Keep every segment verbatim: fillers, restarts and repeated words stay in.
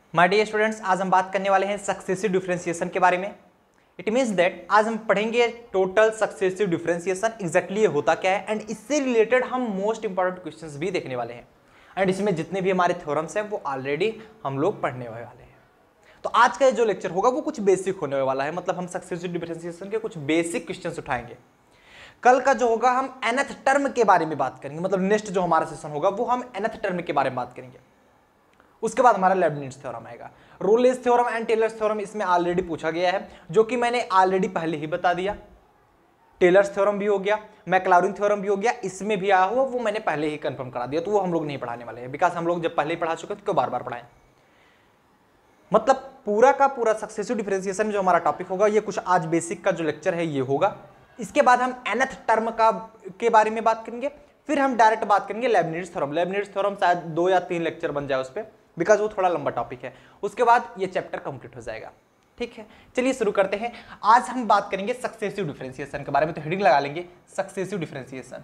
My dear students, आज हम बात करने वाले हैं सक्सेसिव डिफरेंशिएशन के बारे में। इट मीन्स दैट आज हम पढ़ेंगे टोटल सक्सेसिव डिफरेंशिएशन, एग्जैक्टली ये होता क्या है, एंड इससे रिलेटेड हम मोस्ट इंपॉर्टेंट क्वेश्चंस भी देखने वाले हैं। एंड इसमें जितने भी हमारे थ्योरम्स हैं वो ऑलरेडी हम लोग पढ़ने वाले हैं। तो आज का जो लेक्चर होगा वो कुछ बेसिक होने वाला है, मतलब हम सक्सेसिव डिफरेंशिएशन के कुछ बेसिक क्वेश्चंस उठाएंगे। कल का जो होगा हम nth टर्म के बारे में बात करेंगे, मतलब नेक्स्ट जो हमारा सेशन होगा वो हम nth टर्म के बारे में बात करेंगे। उसके बाद हमारा लेबनिज थ्योरम आएगा। Rolle's theorem and Taylor's theorem इसमें ऑलरेडी पूछा गया है, जो कि मैंने ऑलरेडी पहले ही बता दिया। टेलर्स थ्योरम भी हो गया, मैक्लॉरिन थ्योरम भी हो गया, इसमें भी आया हुआ वो मैंने पहले ही कंफर्म करा दिया, तो वो हम लोग नहीं पढ़ाने वाले हैं, बिकॉज हम लोग जब पहले ही पढ़ा चुके हैं तो क्यों बार बार पढ़ाएं। मतलब पूरा का पूरा सक्सेसिव डिफरेंशिएशन जो हमारा टॉपिक होगा ये कुछ आज बेसिक का जो लेक्चर है ये होगा। इसके बाद हम nth टर्म का के बारे में बात करेंगे, फिर हम डायरेक्ट बात करेंगे लेबनिज थ्योरम। लेबनिज थ्योरम शायद दो या तीन लेक्चर बन जाए उस पर, बिकॉज वो थोड़ा लंबा टॉपिक है। उसके बाद ये चैप्टर कंप्लीट हो जाएगा। ठीक है, चलिए शुरू करते हैं। आज हम बात करेंगे सक्सेसिव डिफरेंशिएशन के बारे में, तो हेडिंग लगा लेंगे successive differentiation.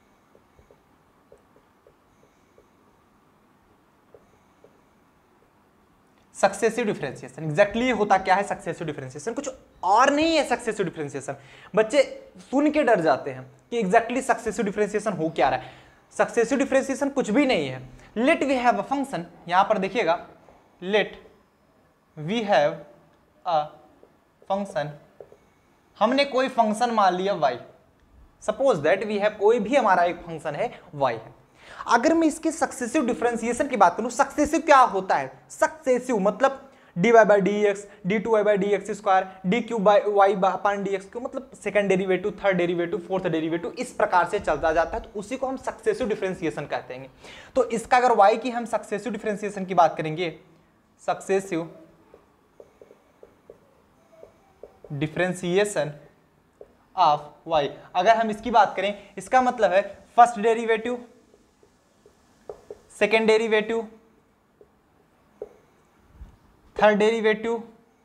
Successive differentiation exactly होता क्या है? सक्सेसिव डिफरेंशिएशन कुछ और नहीं है। सक्सेसिव डिफरेंशिएशन बच्चे सुन के डर जाते हैं कि एग्जैक्टली सक्सेसिव डिफरेंशिएशन हो क्या रहा है। सक्सेसिव डिफरेंशिएशन कुछ भी नहीं है। Let we have a function, यहां पर देखिएगा, let we have a function, हमने कोई फंक्शन मान लिया y। Suppose that we have, कोई भी हमारा एक फंक्शन है y है। अगर मैं इसके सक्सेसिव डिफरेंशिएशन की बात करूं, सक्सेसिव क्या होता है? सक्सेसिव मतलब d y by d x, d two y by d x square, d cube by y upon d x cube, मतलब second derivative, third derivative, fourth derivative, इस प्रकार से चलता जाता है, तो उसी को हम सक्सेसिव डिफरेंशिएशन कहते हैं। तो इसका अगर y की हम सक्सेसिव डिफरेंशिएशन की बात करेंगे, सक्सेसिव डिफरेंशिएशन ऑफ y, अगर हम इसकी बात करें, इसका मतलब है first derivative, second derivative, third derivative,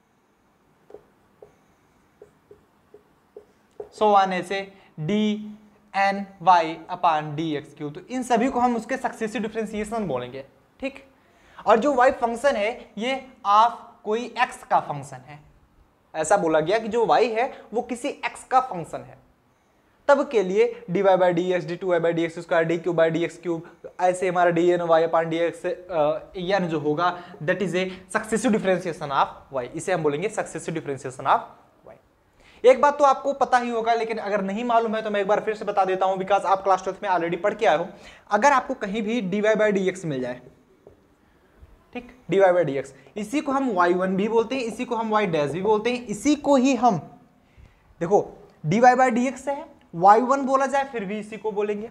so on ऐसे d n y upon d x cube, तो इन सभी को हम उसके सक्सेसिव डिफरेंशिएशन बोलेंगे। ठीक, और जो y फंक्शन है ये ऑफ कोई x का फंक्शन है। ऐसा बोला गया कि जो y है वो किसी x का फंक्शन है, तब के लिए d y by d x, d two y by d x square, d cube by d x cube, ऐसे हमारा d n y upon d x n जो होगा that is a successive differentiation of y। इसे हम बोलेंगे successive differentiation of y। एक बात तो आपको पता ही होगा, लेकिन अगर नहीं मालूम है तो मैं एक बार फिर से बता देता हूं, बिकॉज आप क्लास ट्वेल्थ में ऑलरेडी पढ़ के आए हो। अगर आपको कहीं भी d y by d x मिल जाए, ठीक, d y by d x, इसी को हम वाई वन भी बोलते हैं, इसी को हम वाई डैश भी बोलते हैं, इसी को ही हम, देखो d y by d x है, वाई वन बोला जाए फिर भी इसी को बोलेंगे,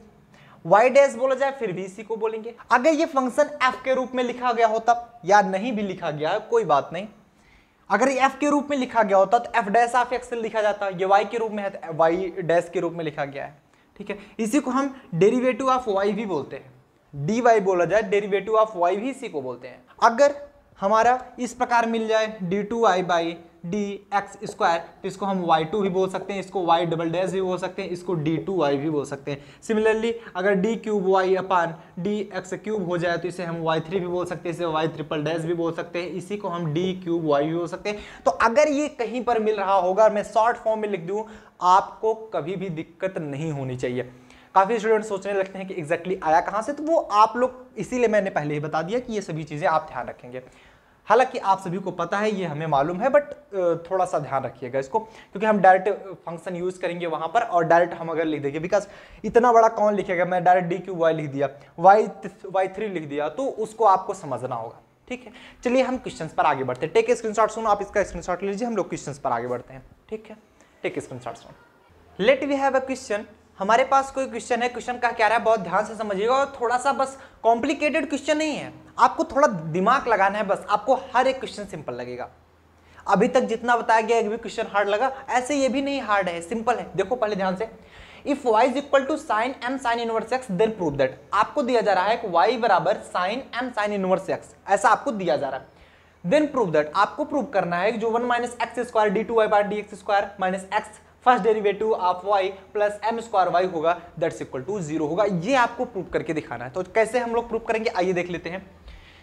y डैश बोला जाए फिर भी इसी को बोलेंगे। अगर ये फंक्शन f के रूप में लिखा गया होता, या नहीं भी लिखा गया है कोई बात नहीं, अगर ये f के रूप में लिखा गया होता तो f डैश ऑफ x लिखा जाता, ये y के रूप में है तो y डैश के रूप में लिखा गया है। ठीक है, इसी को हम डेरिवेटिव ऑफ y भी बोलते हैं, dy बोला जाए, डेरिवेटिव ऑफ y भी इसी को बोलते हैं। अगर हमारा इस प्रकार मिल जाए d two y by d x square, तो इसको हम वाई टू भी बोल सकते हैं, इसको y डबल डैश भी बोल सकते हैं, इसको डी टू वाई भी बोल सकते हैं। सिमिलरली अगर d cube y upon d x cube हो जाए तो इसे हम वाई थ्री भी बोल सकते हैं, इसे वाई ट्रिपल डैश भी बोल सकते हैं, इसी को हम डी क्यूब वाई भी बोल सकते हैं। तो अगर ये कहीं पर मिल रहा होगा, मैं शॉर्ट फॉर्म में लिख दूं, आपको कभी भी दिक्कत नहीं होनी चाहिए। काफी स्टूडेंट सोचने लगते हैं कि एग्जैक्टली आया कहां से, तो वो आप लोग, इसीलिए मैंने पहले ही बता दिया कि ये सभी चीजें आप ध्यान रखेंगे। हालांकि आप सभी को पता है, ये हमें मालूम है, बट थोड़ा सा ध्यान रखिएगा इसको, क्योंकि हम डायरेक्ट फंक्शन यूज करेंगे वहां पर, और डायरेक्ट हम अगर लिख देंगे, बिकॉज इतना बड़ा कौन लिखेगा, मैं डायरेक्ट डी क्यू वाई लिख दिया, वाई वाई थ्री लिख दिया, तो उसको आपको समझना होगा। ठीक है, चलिए हम क्वेश्चंस पर आगे बढ़ते हैं। टेक स्क्रीनशॉट सुनो, आप इसका स्क्रीनशॉट लीजिए, हम लोग क्वेश्चंस पर आगे बढ़ते हैं। ठीक है, टेक स्क्रीनशॉट सुनो। Let we have a question, हमारे पास कोई क्वेश्चन है, क्वेश्चन का क्या रहा है बहुत ध्यान से समझिएगा, और थोड़ा सा बस कॉम्प्लिकेटेड क्वेश्चन नहीं है, आपको थोड़ा दिमाग लगाना है, बस आपको हर एक क्वेश्चन सिंपल लगेगा। अभी तक जितना बताया गया एक भी क्वेश्चन हार्ड लगा, ऐसे ये भी नहीं हार्ड है, सिंपल है। देखो पहले ध्यान से, if y is equal to sine m sine inverse x then prove that, आपको दिया जा रहा है कि y बराबर sine m sine inverse x, ऐसा आपको दिया जा रहा है। देन प्रूव दैट, आपको प्रूव करना है कि जो one minus x square d two y by d x square minus x first derivative of y plus m square y होगा दैट्स इक्वल टू जीरो होगा। ये आपको प्रूव करके दिखाना है। तो कैसे हम लोग प्रूव करेंगे, आइए देख लेते हैं।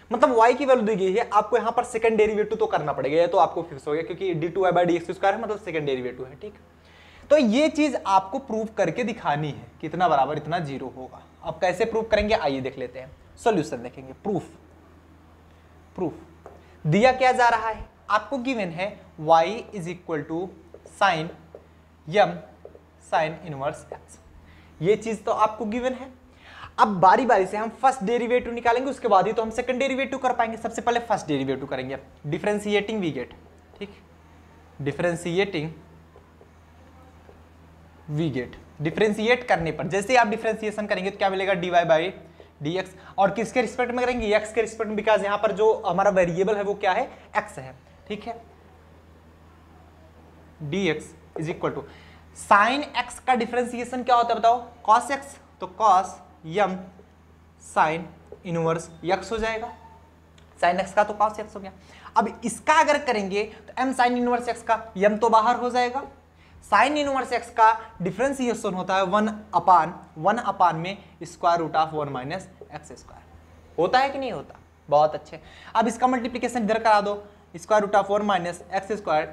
मतलब y की वैल्यू दी गई है, आपको यहाँ पर सेकंड डेरिवेटिव तो करना पड़ेगा, ये तो आपको फिक्स हो गया क्योंकि d two y by d x square है मतलब सेकंड डेरिवेटिव है, ठीक। तो ये चीज आपको प्रूव करके दिखानी है, कितना बराबर इतना जीरो होगा। अब कैसे प्रूव करेंगे आइए देख लेते हैं, सॉल्यूशन देखेंगे। प्रूफ प्रूफ दिया क्या जा रहा है, आपको गिवन है y is equal to sine m sine inverse x, ये चीज तो आपको गिवन है। अब बारी बारी से हम फर्स्ट डेरिवेटिव निकालेंगे, उसके बाद ही तो हम सेकंड डेरिवेटिव कर पाएंगे। सबसे पहले फर्स्ट डेरिवेटिव करेंगे, डिफरेंशिएटिंग वी गेट, ठीक, डिफरेंशिएटिंग वी गेट। डिफरेंशिएट करने पर जैसे आप डिफरेंशिएशन करेंगे तो क्या मिलेगा, d y by d x, और किसके रिस्पेक्ट में करेंगे, एक्स के रिस्पेक्ट में, बिकॉज यहां पर जो हमारा वेरिएबल है वो क्या है, एक्स है, ठीक है। D x is equal to sine x का डिफरेंशिएशन क्या होता है बताओ, कॉस एक्स, तो cos m sine inverse x हो जाएगा, साइन एक्स का तो कॉस एक्स हो गया। अब इसका अगर करेंगे तो एम साइन इनवर्स एक्स का यम तो बाहर हो जाएगा, साइन इनवर्स एक्स का डिफरेंशिएशन होता है वन अपान वन अपान में square root of one minus x square, होता है कि नहीं होता, बहुत अच्छे। अब इसका मल्टीप्लीकेशन इधर करा दो, square root of one minus x square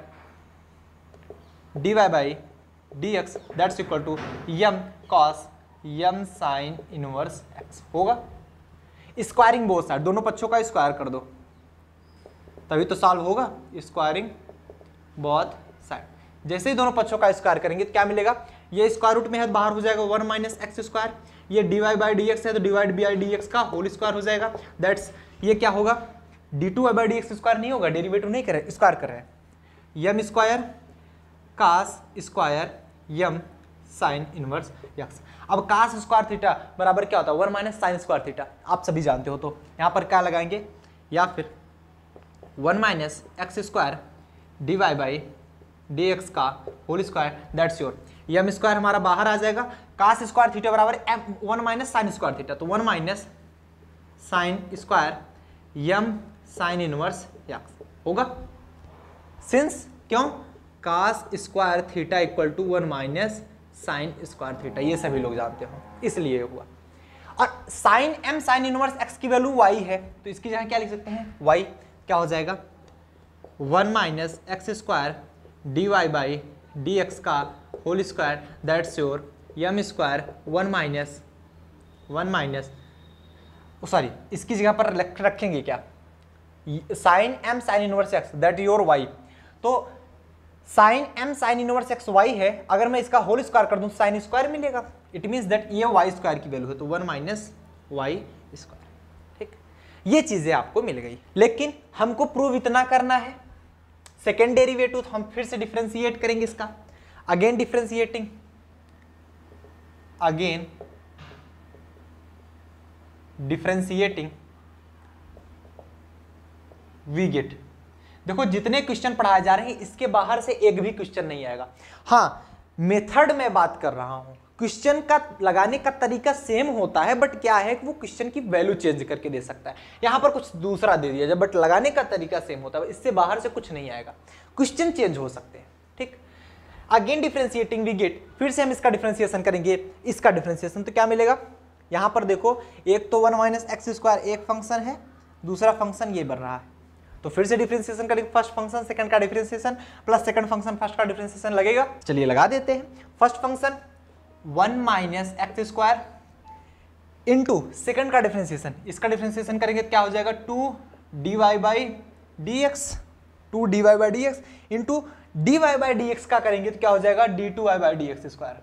d y by d x that's equal to m cos m sine inverse x होगा। स्क्वायरिंग बोथ साइड, दोनों पक्षों का स्क्वायर कर दो तभी तो सॉल्व होगा, स्क्वायरिंग बोथ साइड। जैसे ही दोनों पक्षों का स्क्वायर करेंगे तो क्या मिलेगा, ये स्क्वायर रूट में है तो बाहर हो जाएगा वन माइनस एक्स स्क्वायर, ये d y by d x है तो डिवाइड बाई डी एक्स का होल स्क्वायर हो जाएगा, दैट्स ये क्या होगा, d two y by d x square नहीं होगा, डेरिवेटिव नहीं कर स्क्वायर कर रहे हैं, m square cos square m sine inverse x. अब कास स्क्वायर थीटा बराबर क्या होता है, one minus sine square theta, आप सभी जानते हो, तो यहाँ पर क्या लगाएंगे, या फिर one minus x square d y by d x का whole square that's your, m square हमारा बाहर आ जाएगा, कास स्क्वायर थीटा बराबर m one minus sine square theta, तो one minus sine square m sine inverse x होगा, since क्यों, cos square theta equal to one minus sine square theta, ये सभी लोग जानते हो इसलिए हुआ। और sine m sine inverse x की वैल्यू वाई है, तो इसकी जगह क्या लिख सकते हैं, वाई क्या हो जाएगा, one minus x square d y by d x का whole square that's your m square one minus one minus sorry इसकी जगह पर रखेंगे क्या, sine m sine inverse x that your y, तो sine m sine inverse x y है, अगर मैं इसका होल स्क्वायर कर दूं तो साइन स्क्वायर मिलेगा, इट मींस दैट ये वाई स्क्वायर की वैल्यू है, तो वन माइनस वाई स्क्वायर, ठीक, ये चीजें आपको मिल गई। लेकिन हमको प्रूव इतना करना है, सेकेंड डेरिवेटिव तो हम फिर से डिफरेंशिएट करेंगे इसका, again differentiating again differentiating we get. देखो जितने क्वेश्चन पढ़ाए जा रहे हैं इसके बाहर से एक भी क्वेश्चन नहीं आएगा। हाँ, मेथड में बात कर रहा हूं, क्वेश्चन का लगाने का तरीका सेम होता है, बट क्या है कि वो क्वेश्चन की वैल्यू चेंज करके दे सकता है, यहां पर कुछ दूसरा दे दिया जाए, बट लगाने का तरीका सेम होता है, इससे बाहर से कुछ नहीं आएगा, क्वेश्चन चेंज हो सकते हैं, ठीक। अगेन डिफरेंशिएटिंग वी गेट, फिर से हम इसका डिफरेंशिएशन करेंगे, इसका डिफरेंशिएशन तो क्या मिलेगा, यहां पर देखो एक तो वन माइनस एक्स स्क्वायर एक फंक्शन है, दूसरा फंक्शन ये बन रहा है, तो फिर से डिफरेंशिएशन करेंगे, फर्स्ट फंक्शन सेकंड का differentiation plus second function first का डिफरेंशिएशन लगेगा, चलिए लगा देते हैं। First function one minus x square into second का डिफरेंशिएशन, इसका डिफरेंशिएशन करेंगे तो क्या हो जाएगा, two d y by d x, two d y by d x into d y by d x का करेंगे तो क्या हो जाएगा, D two y by d x square.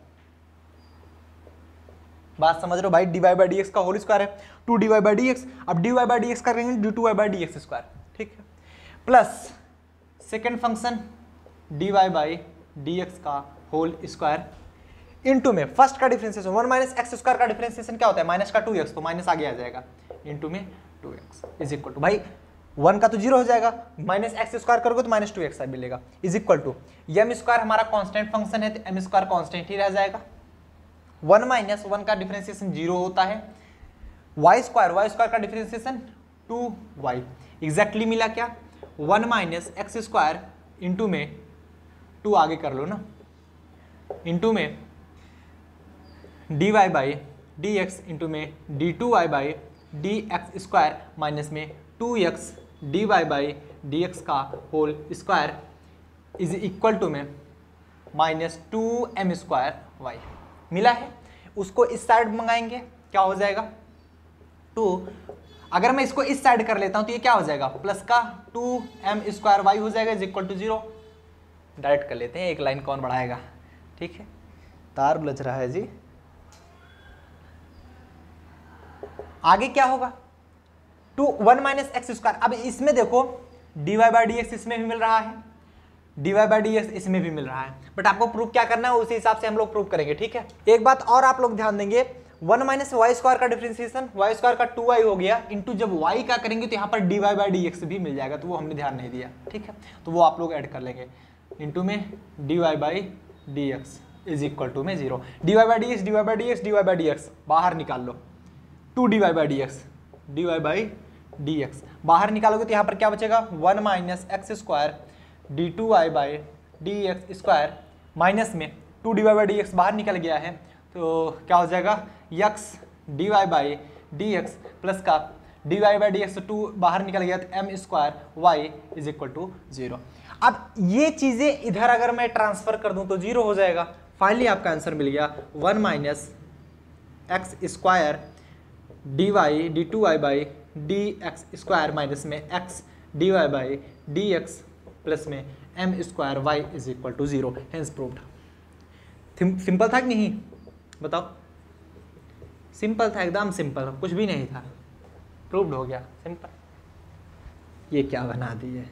बात समझ रहे हो भाई, d y by d x का होल स्क्वायर है, two d y by d x, अब d y by d x करेंगे d two y by d x square, ठीक है, plus second function d y by d x का whole square into में first का differentiation one minus x square का differentiation क्या होता है, माइनस का टू एक्स, तो माइनस आगे आ जाएगा, इंटू में two x is equal to, भाई वन का तो जीरो हो जाएगा, माइनस एक्स स्क्वायर करोगे तो माइनस टू एक्स मिलेगा, is equal to m square हमारा कांस्टेंट फंक्शन है तो एम स्क्वायर कांस्टेंट ही रह जाएगा, वन माइनस वन का डिफरेंशिएशन जीरो होता है, वाई स्क्वायर वाई स्क्वायर का डिफरेंशिएशन टू वाई, एग्जैक्टली मिला क्या, one minus x square into में टू आगे कर लो ना, इंटू में d y by d x into में d two y by d x square minus में two x d y by d x का whole square is equal to में minus two m square y मिला है। उसको इस side मंगाएंगे, क्या हो जाएगा टू, अगर मैं इसको इस साइड कर लेता हूं तो ये क्या हो जाएगा प्लस का टू एम स्क्वायर वाई हो जाएगा is equal to zero. Direct कर लेते हैं, एक लाइन कौन बढ़ाएगा, ठीक है। तार उलझ रहा है जी। आगे क्या होगा two one minus x square. अब इसमें देखो d y by d x इसमें भी मिल रहा है, d y by d x इसमें भी मिल रहा है, बट आपको प्रूव क्या करना है उसी हिसाब से हम लोग प्रूव करेंगे, ठीक है। एक बात और आप लोग ध्यान देंगे, वन माइनस वाई स्क्वायर का डिफरेंशिएशन वाई स्क्वायर का टू वाई हो गया, इंटू जब वाई का करेंगे तो यहाँ पर d y by d x भी मिल जाएगा, तो वो हमने ध्यान नहीं दिया, ठीक है। तो वो आप लोग ऐड कर लेंगे, इंटू में d y by d x is equal to में zero. D y by d x d y by d x d y by d x बाहर निकाल लो, two d y by d x d y by d x बाहर निकालोगे तो यहाँ पर क्या बचेगा one minus x square d two y by d x square, minus में two d y by d x बाहर निकल गया है तो क्या हो जाएगा x d y by d x plus का d y by d x two बाहर निकल गया तो m square y is equal to zero. अब ये चीज़ें इधर अगर मैं ट्रांसफर कर दूं तो जीरो हो जाएगा। फाइनली आपका आंसर मिल गया one minus x square d y d two y by d x square minus में x d y by d x plus में m square y is equal to zero. Hence proved. Simple था कि नहीं बताओ, simple था, एकदम simple, कुछ भी नहीं था, प्रूव्ड हो गया, सिंपल। ये क्या बना दिए,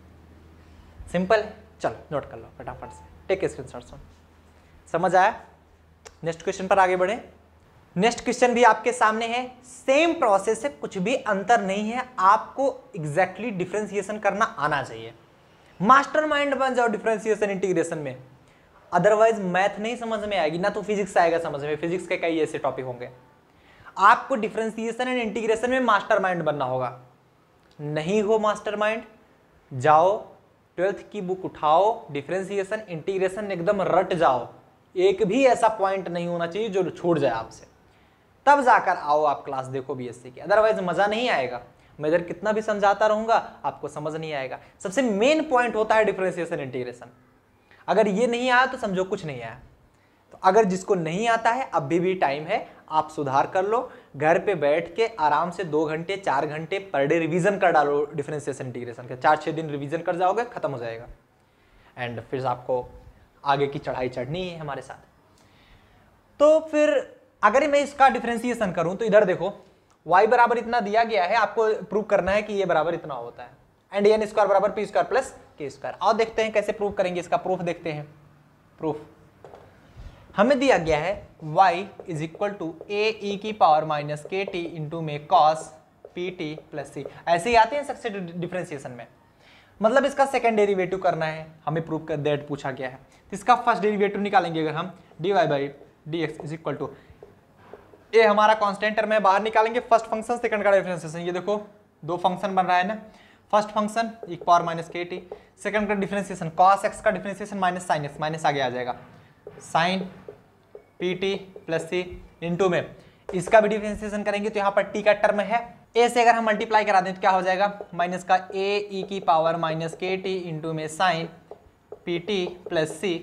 सिंपल है। चलो नोट कर लो फटाफट से, टेक स्क्रीनशॉट। समझ आया? नेक्स्ट क्वेश्चन पर आगे बढ़े। नेक्स्ट क्वेश्चन भी आपके सामने है, सेम प्रोसेस है, कुछ भी अंतर नहीं है, आपको एग्जैक्टली डिफरेंशिएशन करना आना चाहिए। मास्टरमाइंड बन जाओ डिफरेंशिएशन इंटीग्रेशन में, अदरवाइज मैथ नहीं समझ में आएगी, ना तो फिजिक्स आएगा समझ में। फिजिक्स के कई ऐसे टॉपिक होंगे, आपको डिफरेंशिएशन एंड इंटीग्रेशन में मास्टरमाइंड बनना होगा। नहीं हो मास्टरमाइंड, जाओ ट्वेल्थ की बुक उठाओ, डिफरेंशिएशन इंटीग्रेशन एकदम रट जाओ, एक भी ऐसा पॉइंट नहीं होना चाहिए जो छूट जाए आपसे, तब जाकर आओ आप क्लास देखो बीएससी की, अदरवाइज मजा नहीं आएगा। मैं इधर कितना भी समझाता रहूंगा आपको समझ नहीं आएगा। सबसे मेन पॉइंट होता है डिफरेंशिएशन इंटीग्रेशन, अगर ये नहीं आया तो समझो कुछ नहीं आया। तो अगर जिसको नहीं आता है अभी भी टाइम है, आप सुधार कर लो, घर पे बैठ के आराम से दो घंटे चार घंटे पर डे रिवीजन कर डालो डिफरेंशिएशन इंटीग्रेशन के, चार छः दिन रिवीजन कर जाओगे खत्म हो जाएगा, एंड फिर आपको आगे की चढ़ाई चढ़नी है हमारे साथ। तो फिर अगर मैं इसका डिफरेंशिएशन करूं तो इधर देखो y बराबर इतना दिया गया है, आपको प्रूव करना है कि ये बराबर इतना होता है, एंड एन स्क्वायर बराबर p square plus k square. और देखते हैं कैसे प्रूव करेंगे, इसका प्रूफ देखते हैं। प्रूफ हमें दिया गया है y is equal to a e की power minus k t into में cos p t plus c. ऐसे ही आते हैं सक्सेसिव डिफरेंशिएशन में, मतलब इसका सेकंड डेरिवेटिव करना है, हमें प्रूव कर दैट पूछा गया है। तो इसका फर्स्ट डेरिवेटिव निकालेंगे अगर हम, d y by d x is equal to A हमारा कांस्टेंट टर्म है, बाहर निकालेंगे फर्स्ट फंक्शन सेकंड का डिफरेंशिएशन। ये देखो दो फंक्शन बन रहा है ना, फर्स्ट फंक्शन एक power minus k t, second का डिफरेंशिएशन कॉस एक्स का differentiation minus sine x, minus आगे आ जाएगा sine p t plus c into में इसका भी डिफरेंशिएशन करेंगे तो यहाँ पर टी का टर्म है, ए से अगर हम मल्टीप्लाई करा दें तो क्या हो जाएगा माइनस का ए ई की power minus k t into में sine p t plus c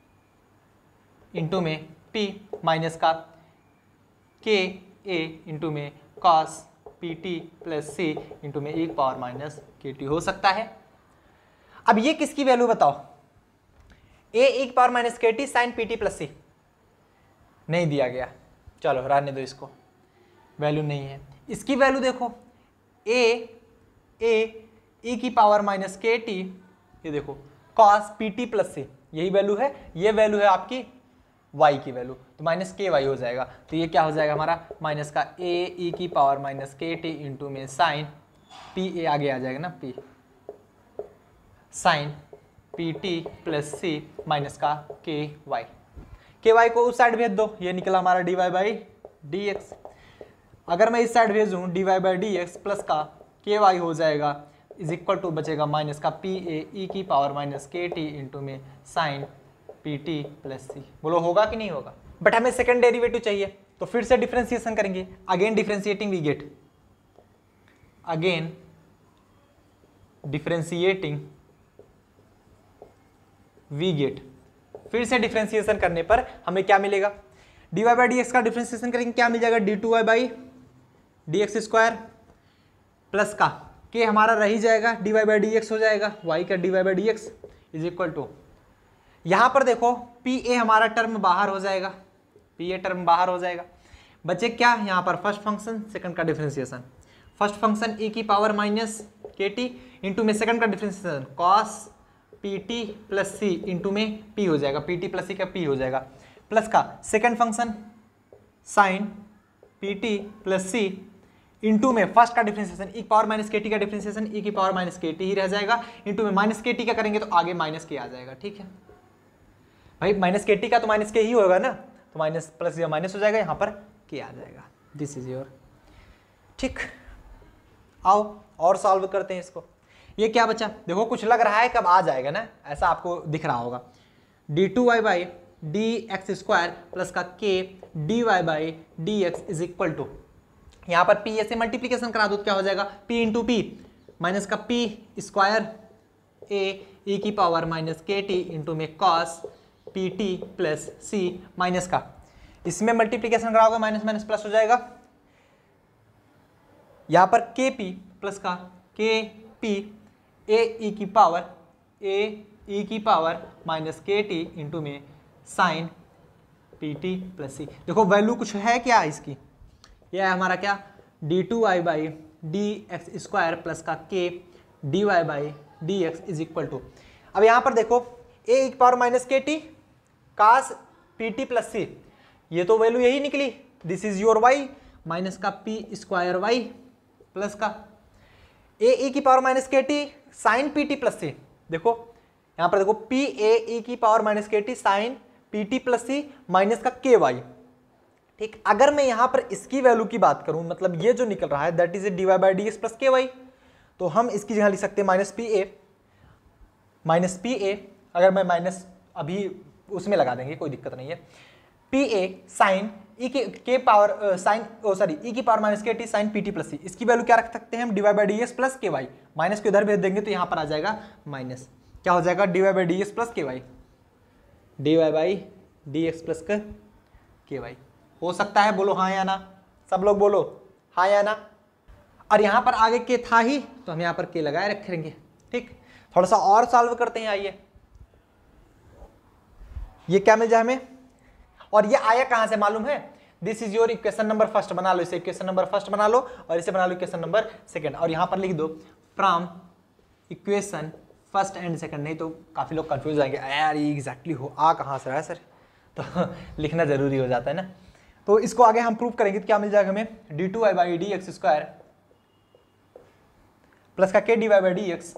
into में पी माइनस का के ए इंटू में cos p t plus c into में एक पावर माइनस के टी हो सकता है। अब ये किसकी वैल्यू बताओ, ए एक power minus k t sine p t plus c नहीं दिया गया, चलो रहने दो, इसको वैल्यू नहीं है। इसकी वैल्यू देखो ए ए ई की पावर माइनस के टी, ये देखो cos p t plus c, यही वैल्यू है, ये वैल्यू है आपकी y की वैल्यू, तो माइनस के वाई हो जाएगा। तो ये क्या हो जाएगा हमारा माइनस का ए ई की power minus k t into में साइन पी ए आगे आ जाएगा ना p sine p t plus c minus का के वाई, के वाई को उस साइड भेज दो, ये निकला हमारा d y by d x. अगर मैं इस साइड भेजूँ d y by d x plus का के वाई हो जाएगा इज इक्वल टू बचेगा माइनस का पी ए ई की power minus k t into में sine p t plus c. बोलो होगा कि नहीं होगा? बट हमें सेकंड डेरिवेटिव चाहिए, तो फिर से डिफरेंशिएशन करेंगे, again differentiating we get again differentiating we get, फिर से डिफरेंशिएशन करने पर हमें क्या मिलेगा, d y by d x का डिफरेंशिएशन करेंगे क्या मिल जाएगा, D two y by d x square plus का के हमारा रही जाएगा, d y by d x हो जाएगा, वाई का d y by d x is equal to, यहां पर देखो पी ए हमारा टर्म बाहर हो जाएगा, पी ए टर्म बाहर हो जाएगा, बचे क्या यहाँ पर फर्स्ट फंक्शन सेकंड का डिफरेंशिएशन, फर्स्ट फंक्शन e की power minus k t into में सेकंड का differentiation cos p t plus c into में p हो जाएगा, पी टी प्लस सी का p हो जाएगा, प्लस का second function sine p t plus c into में फर्स्ट का differentiation e power minus k t का डिफरेंशिएशन e की पावर माइनस के टी ही रह जाएगा, इंटू में माइनस के टी का करेंगे तो आगे माइनस के आ जाएगा। ठीक है भाई, माइनस के टी का तो माइनस के ही होगा ना, तो माइनस प्लस या माइनस हो जाएगा, यहाँ पर के आ जाएगा। दिस इज योर, ठीक, आओ और सॉल्व करते हैं इसको। ये क्या बचा, देखो कुछ लग रहा है कब आ जाएगा ना, ऐसा आपको दिख रहा होगा, d two y by d x square plus का k d y by d x is equal to, यहाँ पर पी ऐसे मल्टीप्लीकेशन करा दो क्या हो जाएगा, पी इंटू पी माइनस का पी स्क्वायर ए ई की power minus k t into में cos p t plus c minus का, इसमें मल्टीप्लीकेशन कराओगे माइनस माइनस प्लस हो जाएगा, यहां पर के पी प्लस का के पी ए ई की पावर ए ई की power minus k t into में sine p t plus c. देखो वैल्यू कुछ है क्या इसकी, यह है हमारा क्या, d two y by d x square plus का k d y by d x is equal to, अब यहां पर देखो ए ई की power minus k t cos p t plus c, ये तो वैल्यू यही निकली, this is your y minus का पी स्क्वायर वाई प्लस का ए ई की power minus k t sine p t plus c, देखो यहां पर देखो पी ए ई की power minus k t sine p t plus c minus का k Y. ठीक, अगर मैं यहां पर इसकी वैल्यू की बात करूं, मतलब ये जो निकल रहा है that is a d y by d x plus k y, तो हम इसकी जगह लिख सकते हैं minus p A minus p A, अगर मैं माइनस अभी उसमें लगा देंगे कोई दिक्कत नहीं है, पी ए साइन ई के के power sine oh sorry e की power minus k t sine p t plus c, इसकी वैल्यू क्या रख सकते हैं हम, d y by d x plus k y, minus को इधर भेज देंगे तो यहाँ पर आ जाएगा माइनस, क्या हो जाएगा d y by d x plus k y, d y by d x plus k y. हो सकता है, बोलो हाँ या ना, सब लोग बोलो हाँ या ना, और यहाँ पर आगे के था ही तो हम यहाँ पर के लगाए रखेंगे। ठीक, थोड़ा सा और सॉल्व करते हैं, आइए ये क्या मिल जाए हमें, और ये आया कहां से मालूम है, this is your equation number first, बना लो इसे इक्वेशन नंबर फर्स्ट बना लो, और इसे बना लो इक्वेशन नंबर सेकंड, और यहां पर लिख दो from equation first and second, नहीं तो काफी लोग कंफ्यूज आएंगे यार ये एग्जैक्टली हो आ कहां से रहा है सर, तो लिखना जरूरी हो जाता है ना। तो इसको आगे हम प्रूव करेंगे तो क्या मिल जाएगा हमें, d two y by d x square plus का k d y by d x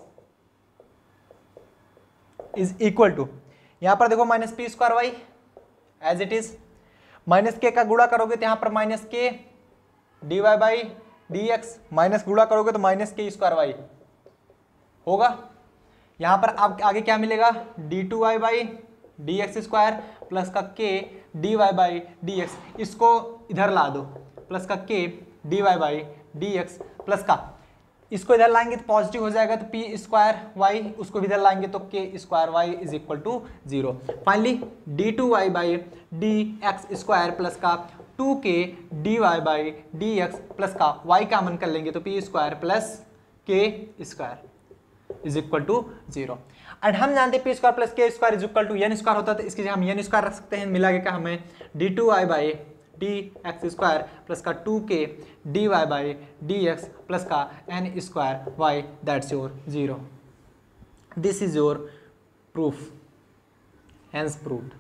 is equal to, यहां पर देखो minus p square y as it is, minus k का गुणा करोगे तो यहां पर minus k d y by d x, minus गुणा करोगे तो माइनस के स्क्वायर वाई होगा, यहां पर आप आगे क्या मिलेगा, d two y by d x square plus का k d y by d x, इसको इधर ला दो, प्लस का k d y by d x plus का, इसको इधर लाएंगे तो पॉजिटिव हो जाएगा तो पी स्क्वायर वाई, उसको इधर लाएंगे तो k square y is equal to zero. Finally d two y by d x square plus का two k d y by d x plus का वाई का मन कर लेंगे तो P square plus k square is equal to zero. And हम जानते हैं p square plus k square is equal to n square होता है, तो इसकी जगह हम एन स्क्वायर रख सकते हैं, मिला के क्या हमें d two y by d x square plus का two k d y by d x plus का n square y, that's your zero. This is your proof, hence proved.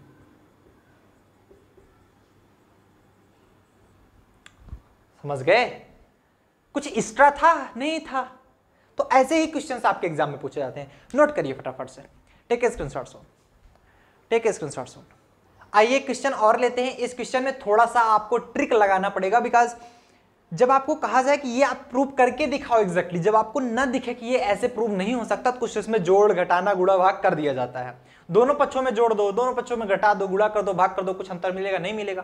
समझ गए, कुछ एक्स्ट्रा था नहीं था, तो ऐसे ही क्वेश्चंस आपके एग्जाम में पूछे जाते हैं, नोट करिए फटाफट से, take a screenshot soon, take a screenshot soon. आइए क्वेश्चन और लेते हैं, इस क्वेश्चन में थोड़ा सा आपको ट्रिक लगाना पड़ेगा, बिकॉज जब आपको कहा जाए कि ये आप प्रूव करके दिखाओ एग्जैक्टली, जब आपको न दिखे कि ये ऐसे प्रूव नहीं हो सकता, तो कुछ इसमें जोड़ घटाना गुणा भाग कर दिया जाता है, दोनों पक्षों में जोड़ दो, दोनों पक्षों में घटा दो, गुणा कर दो, भाग कर दो, कुछ अंतर मिलेगा नहीं मिलेगा,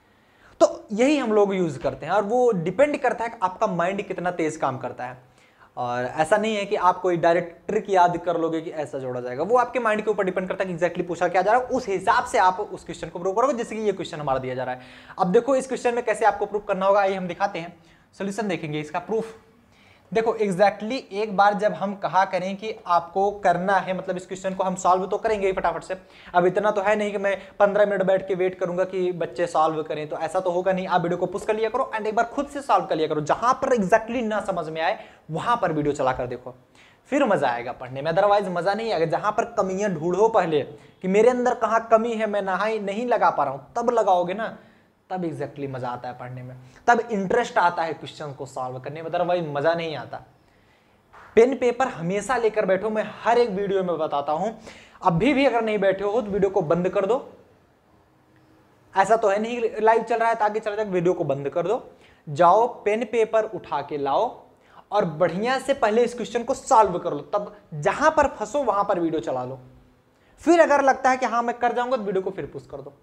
तो यही हम लोग यूज करते हैं, और वो डिपेंड करता है कि आपका माइंड कितना तेज काम करता है। और ऐसा नहीं है कि आप कोई डायरेक्ट ट्रिक याद कर लोगे कि ऐसा जोड़ा जाएगा, वो आपके माइंड के ऊपर डिपेंड करता है कि एग्जैक्टली पूछा क्या जा रहा है, उस हिसाब से आप उस क्वेश्चन को प्रूव करोगे, जैसे कि ये क्वेश्चन हमारा दिया जा रहा है। अब देखो इस क्वेश्चन में कैसे आपको प्रूव करना होगा, आइए हम दिखाते हैं, सोल्यूशन देखेंगे इसका प्रूफ। देखो एग्जैक्टली exactly एक बार जब हम कहा करें कि आपको करना है, मतलब इस क्वेश्चन को हम सॉल्व तो करेंगे ही फटाफट से। अब इतना तो है नहीं कि मैं पंद्रह मिनट बैठ के वेट करूंगा कि बच्चे सॉल्व करें, तो ऐसा तो होगा नहीं। आप वीडियो को पुश कर लिया करो एंड एक बार खुद से सॉल्व कर लिया करो, जहां पर एग्जैक्टली ना समझ में आए वहां पर वीडियो चला कर देखो, फिर मजा आएगा पढ़ने में, अदरवाइज मजा नहीं आएगा। जहां पर कमियां ढूंढो पहले कि मेरे अंदर कहां कमी है, मैं नहाई नहीं लगा पा रहा हूं, तब लगाओगे ना, तब एग्जैक्टली मजा आता है पढ़ने में, तब इंटरेस्ट आता है क्वेश्चन को सॉल्व करने में, अदरवाइज मजा नहीं आता। पेन पेपर हमेशा लेकर बैठो, मैं हर एक वीडियो में बताता हूं। अभी भी अगर नहीं बैठे हो तो वीडियो को बंद कर दो, ऐसा तो है नहीं लाइव चल रहा है तो आगे चल रहा है, वीडियो को बंद कर दो, जाओ पेन पेपर उठा के लाओ और बढ़िया से पहले इस क्वेश्चन को सॉल्व कर लो, तब जहां पर फंसो वहां पर वीडियो चला लो। फिर अगर लगता है कि हाँ मैं कर जाऊंगा तो वीडियो को फिर पुश कर दो।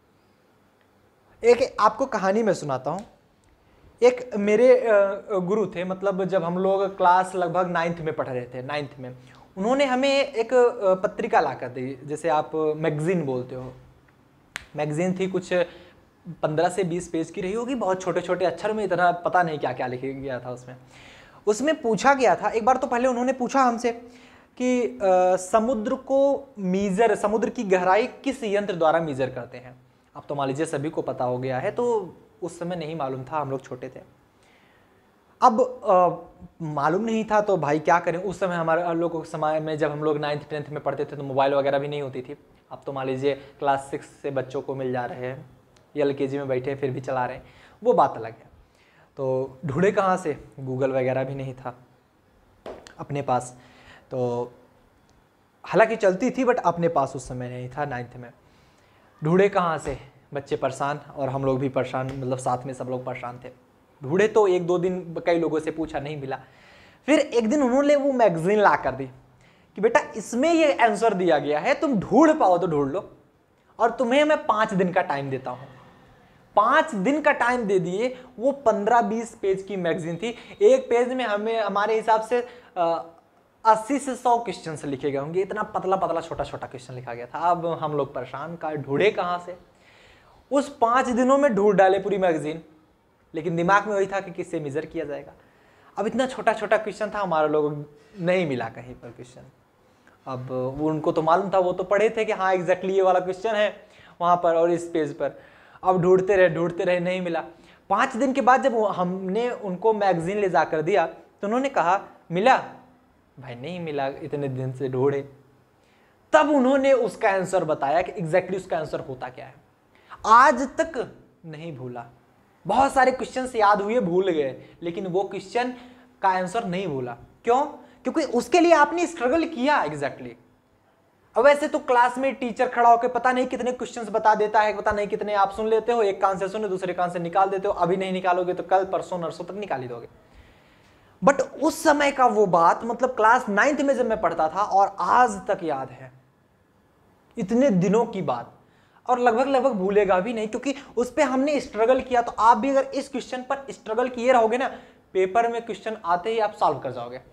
एक आपको कहानी में सुनाता हूं। एक मेरे गुरु थे, मतलब जब हम लोग क्लास लगभग नाइन्थ में पढ़ रहे थे, नाइन्थ में उन्होंने हमें एक पत्रिका ला कर दी, जैसे आप मैगजीन बोलते हो, मैगजीन थी, कुछ पंद्रह से बीस पेज की रही होगी, बहुत छोटे छोटे अक्षर में, इतना पता नहीं क्या क्या लिखा गया था उसमें। उसमें पूछा गया था, एक बार तो पहले उन्होंने पूछा हमसे कि आ, समुद्र को मीजर, समुद्र की गहराई किस यंत्र द्वारा मीजर करते हैं। अब तो मान लीजिए सभी को पता हो गया है, तो उस समय नहीं मालूम था, हम लोग छोटे थे। अब मालूम नहीं था तो भाई क्या करें, उस समय हमारे लोगों के समय में जब हम लोग नाइन्थ टेंथ में पढ़ते थे तो मोबाइल वगैरह भी नहीं होती थी। अब तो मान लीजिए क्लास सिक्स से बच्चों को मिल जा रहे हैं, एल के जी में बैठे फिर भी चला रहे हैं, वो बात अलग है। तो ढूंढे कहाँ से, गूगल वगैरह भी नहीं था अपने पास, तो हालांकि चलती थी बट अपने पास उस समय नहीं था नाइन्थ में। ढूंढे कहाँ से, बच्चे परेशान और हम लोग भी परेशान, मतलब साथ में सब लोग परेशान थे। ढूंढे तो एक दो दिन कई लोगों से पूछा, नहीं मिला। फिर एक दिन उन्होंने वो मैगजीन ला कर दी कि बेटा इसमें ये आंसर दिया गया है, तुम ढूंढ पाओ तो ढूंढ लो, और तुम्हें मैं पाँच दिन का टाइम देता हूँ। पाँच दिन का टाइम दे दिए। वो पंद्रह बीस पेज की मैगजीन थी, एक पेज में हमें हमारे हिसाब से अस्सी से सौ क्वेश्चन लिखे गए होंगे, इतना पतला पतला छोटा छोटा क्वेश्चन लिखा गया था। अब हम लोग परेशान, का ढूंढे कहाँ से। उस पाँच दिनों में ढूंढ डाले पूरी मैगजीन, लेकिन दिमाग में वही था कि किससे मेजर किया जाएगा। अब इतना छोटा छोटा क्वेश्चन था, हमारे लोग नहीं मिला कहीं पर क्वेश्चन। अब वो उनको तो मालूम था, वो तो पढ़े थे कि हाँ एग्जैक्टली ये वाला क्वेश्चन है वहाँ पर और इस पेज पर। अब ढूंढते रहे ढूंढते रहे, नहीं मिला। पाँच दिन के बाद जब हमने उनको मैगजीन ले जा कर दिया तो उन्होंने कहा मिला, भाई नहीं मिला, इतने दिन से ढूंढे। तब उन्होंने उसका आंसर बताया कि एग्जैक्टली उसका आंसर होता क्या है। आज तक नहीं भूला। बहुत सारे क्वेश्चंस याद हुए, भूल गए, लेकिन वो क्वेश्चन का आंसर नहीं भूला। क्यों? क्योंकि उसके लिए आपने स्ट्रगल किया एग्जैक्टली। अब वैसे तो क्लास में टीचर खड़ा होकर पता नहीं कितने क्वेश्चंस बता देता है, पता नहीं कितने आप सुन लेते हो, एक कान से सुने दूसरे कान से निकाल देते हो। अभी नहीं निकालोगे तो कल परसों नरसों तक निकाल ही दोगे। बट उस समय का वो बात, मतलब क्लास नाइन्थ में जब मैं पढ़ता था और आज तक याद है, इतने दिनों की बात, और लगभग लगभग भूलेगा भी नहीं, क्योंकि उस पर हमने स्ट्रगल किया। तो आप भी अगर इस क्वेश्चन पर स्ट्रगल किए रहोगे ना, पेपर में क्वेश्चन आते ही आप सॉल्व कर जाओगे।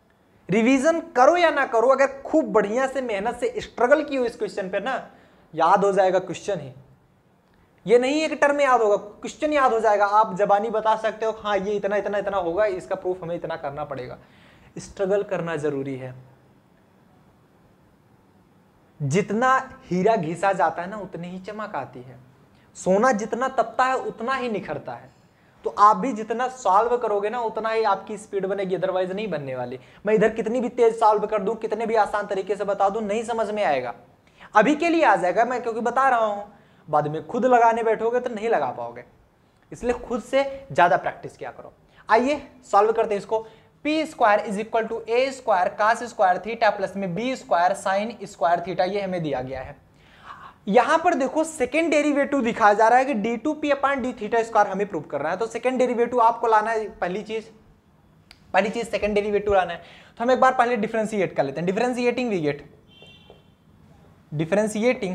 रिवीजन करो या ना करो, अगर खूब बढ़िया से मेहनत से स्ट्रगल की हो इस क्वेश्चन पे ना, याद हो जाएगा क्वेश्चन ही। ये नहीं है कि टर्म याद होगा, क्वेश्चन याद हो जाएगा। आप जबानी बता सकते हो हाँ ये इतना इतना इतना होगा, इसका प्रूफ हमें इतना करना पड़ेगा। स्ट्रगल करना जरूरी है। जितना हीरा घिसा जाता है ना, उतनी ही चमक आती है। सोना जितना तपता है उतना ही निखरता है। तो आप भी जितना सॉल्व करोगे ना, उतना ही आपकी स्पीड बनेगी, अदरवाइज नहीं बनने वाली। मैं इधर कितनी भी तेज सॉल्व कर दूं, कितने भी आसान तरीके से बता दूं, नहीं समझ में आएगा। अभी के लिए आ जाएगा मैं क्योंकि बता रहा हूं, बाद में खुद लगाने बैठोगे तो नहीं लगा पाओगे। इसलिए खुद से ज्यादा प्रैक्टिस किया करो। आइए सॉल्व करते हैं इसको। P square is equal to A square cos square theta plus में B square sine square theta, ये हमें दिया गया है। यहां पर देखो सेकेंड डेरिवेटिव दिखाया जा रहा है कि d two p upon d theta square हमें प्रूव करना है। तो सेकेंड डेरिवेटिव आपको लाना है। पहली चीज पहली चीज सेकेंड डेरिवेटिव लाना है। तो हम एक बार पहले डिफरेंशिएट कर लेते हैं। Differentiating we get differentiating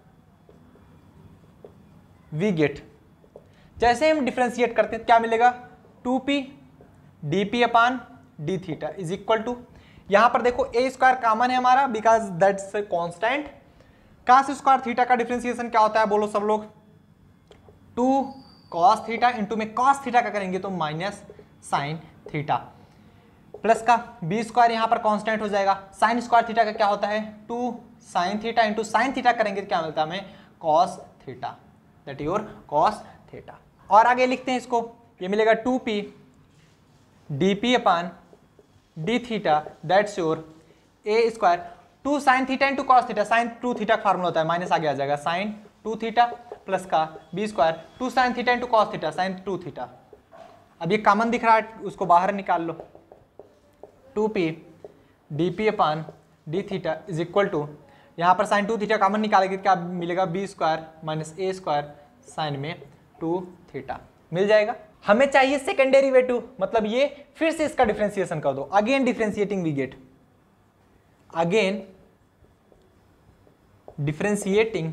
we get जैसे हम डिफरेंशिएट करते हैं क्या मिलेगा, two p D P upon D theta is equal to, यहां पर देखो ए स्क्वायर कॉमन है हमारा because that's constant. Cos square theta का डिफरेंशिएशन क्या होता है बोलो सब लोग, टू कॉस थीटा इंटू में कॉस थीटा का करेंगे तो माइनस साइन थीटा, प्लस का बी स्क्वायर यहां पर कांस्टेंट हो जाएगा। साइन स्क्वायर थीटा का क्या होता है, two sine theta into sine theta करेंगे तो क्या मिलता है हमें, cos theta, that your cos theta. और आगे लिखते हैं इसको, ये मिलेगा two p D P upon D theta that's your A square, two sine theta into cos theta, sine two theta का फार्मूला होता है, माइनस आगे आ जाएगा साइन टू थीटा प्लस का B square, two sine theta into cos theta, sine two theta. अब ये common दिख रहा है उसको बाहर निकाल लो, two p D P upon D theta is equal to, यहाँ पर साइन टू थीटा कॉमन निकालेंगे क्या मिलेगा, बी स्क्वायर माइनस ए स्क्वायर साइन में टू थीटा मिल जाएगा। हमें चाहिए सेकेंड डेरिवेटिव, मतलब ये फिर से इसका डिफरेंशिएशन कर दो, again differentiating we get, again differentiating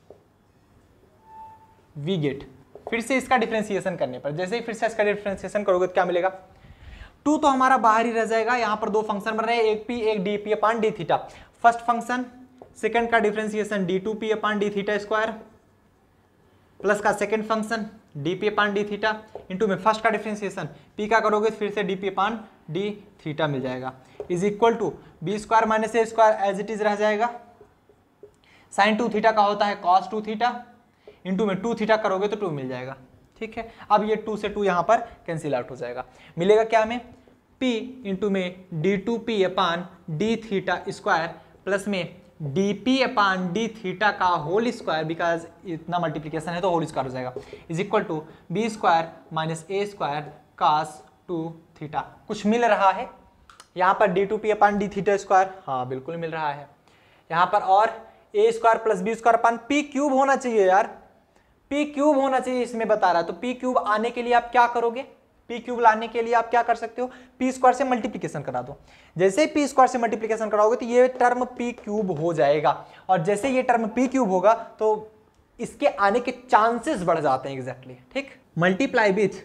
we get, फिर से इसका डिफरेंशिएशन करने पर, जैसे ही फिर से इसका डिफरेंशिएशन करोगे तो क्या मिलेगा, टू तो हमारा बाहर ही रह जाएगा, यहां पर दो फंक्शन बन रहे हैं, एक पी एक d P upon D theta, first function second का differentiation d two P upon D theta square plus का second function d P upon D theta into में फर्स्ट का डिफरेंशिएशन पी का करोगे फिर से d P upon D theta मिल जाएगा is equal to B square minus A square as it is रह जाएगा, साइन टू थीटा का होता है कॉस टू थीटा इंटू में टू थीटा करोगे तो टू मिल जाएगा। ठीक है, अब ये टू से टू यहाँ पर कैंसिल आउट हो जाएगा, मिलेगा क्या हमें, p इंटू में d two P upon D theta square plus में d P upon D theta का होल स्क्वायर, बिकॉज इतना मल्टीप्लीकेशन है तो होल स्क्वायर हो जाएगा, is equal to B square minus A square cos two theta. कुछ मिल रहा है यहाँ पर d two P upon D theta square, हाँ बिल्कुल मिल रहा है यहाँ पर, और A square plus B square upon P cube होना चाहिए यार, पी क्यूब होना चाहिए इसमें बता रहा है, तो पी क्यूब आने के लिए आप क्या करोगे, पी क्यूब लाने के लिए आप क्या कर सकते हो, पी स्क्वायर से मल्टीप्लिकेशन करा दो, जैसे ही पी स्क्वायर से मल्टीप्लिकेशन कराओगे तो ये टर्म पी क्यूब हो जाएगा, और जैसे ये टर्म पी क्यूब होगा तो इसके आने के चांसेस बढ़ जाते हैं एग्जैक्टली। ठीक, multiply with